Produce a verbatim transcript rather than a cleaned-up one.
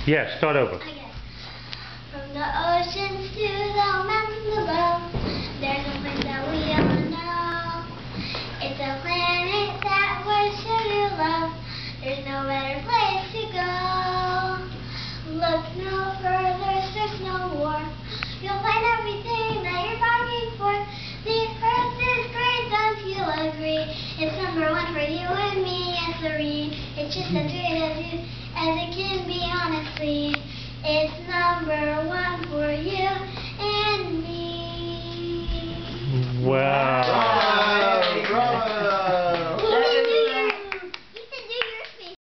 Yeah, start over. I guess. From the oceans to the mountains above, there's a place that we all know. It's a planet that we're sure to love. There's no better place to go. Look no further, search no more. You'll find everything that you're longing for. The earth is great, don't you agree? It's number one for you and me, yes, sirree. It's just as good as you as it can be, honestly.